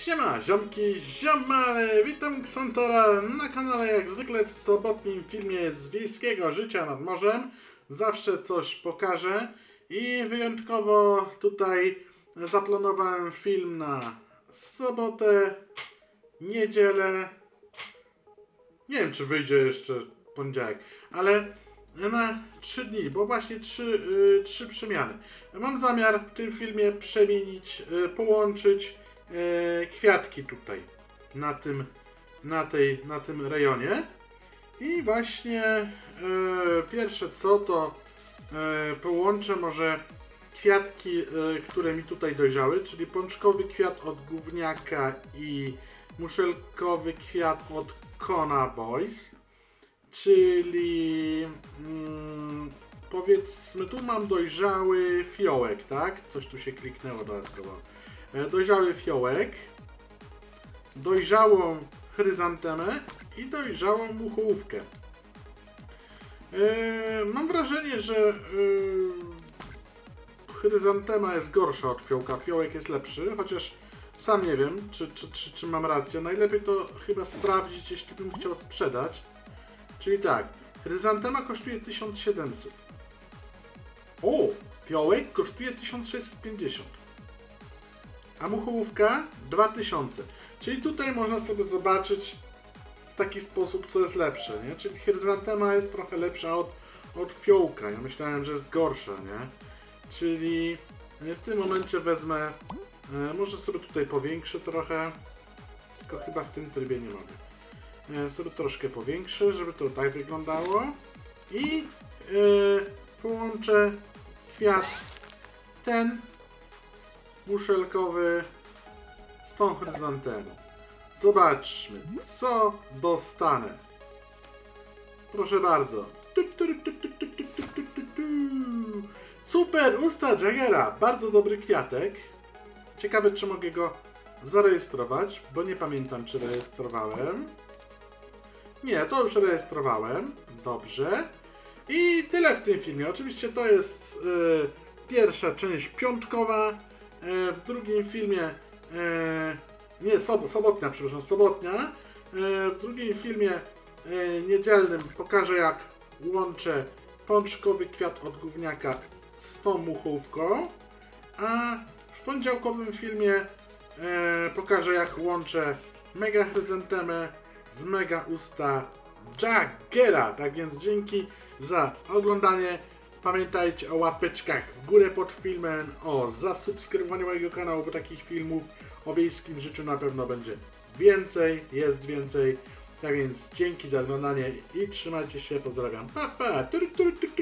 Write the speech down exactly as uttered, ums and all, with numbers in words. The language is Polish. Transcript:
Siema, ziomki, ziomale, witam Xantora na kanale jak zwykle w sobotnim filmie z wiejskiego życia nad morzem. Zawsze coś pokażę i wyjątkowo tutaj zaplanowałem film na sobotę, niedzielę, nie wiem czy wyjdzie jeszcze poniedziałek, ale na trzy dni, bo właśnie trzy, yy, trzy przemiany. Mam zamiar w tym filmie przemienić, yy, połączyć yy, kwiatki tutaj, na tym, na tej, na tym rejonie. I właśnie yy, pierwsze co to yy, połączę może kwiatki, yy, które mi tutaj dojrzały, czyli pączkowy kwiat od gówniaka i muszelkowy kwiat od Kona Boys. Czyli mm, powiedzmy, tu mam dojrzały fiołek, tak? Coś tu się kliknęło dodatkowo. E, dojrzały fiołek, dojrzałą chryzantemę i dojrzałą muchołówkę. E, mam wrażenie, że e, chryzantema jest gorsza od fiołka, fiołek jest lepszy, chociaż sam nie wiem, czy, czy, czy, czy mam rację. Najlepiej to chyba sprawdzić, jeśli bym chciał sprzedać. Czyli tak, chryzantema kosztuje tysiąc siedemset. O, fiołek kosztuje tysiąc sześćset pięćdziesiąt. A muchołówka dwa tysiące. Czyli tutaj można sobie zobaczyć w taki sposób, co jest lepsze, nie? Czyli chryzantema jest trochę lepsza od, od fiołka. Ja myślałem, że jest gorsza, nie? Czyli w tym momencie wezmę, e, może sobie tutaj powiększę trochę, tylko chyba w tym trybie nie mogę. Sobie troszkę powiększę, żeby to tak wyglądało i yy, połączę kwiat ten muszelkowy z tą chryzantemą. Zobaczmy, co dostanę. Proszę bardzo. Super, usta Jaggera. Bardzo dobry kwiatek. Ciekawe, czy mogę go zarejestrować, bo nie pamiętam, czy rejestrowałem. Nie, to już rejestrowałem. Dobrze. I tyle w tym filmie. Oczywiście to jest yy, pierwsza część piątkowa. Yy, w drugim filmie, yy, nie, sob sobotnia, przepraszam, sobotnia. Yy, w drugim filmie yy, niedzielnym pokażę, jak łączę pączkowy kwiat od gówniaka z tą muchówką. A w poniedziałkowym filmie yy, pokażę, jak łączę mega chryzantemę z mega usta Jaggera. Tak więc dzięki za oglądanie. Pamiętajcie o łapeczkach w górę pod filmem, o zasubskrybowaniu mojego kanału, bo takich filmów o wiejskim życiu na pewno będzie więcej, jest więcej. Tak więc dzięki za oglądanie i trzymajcie się, pozdrawiam. Pa, pa.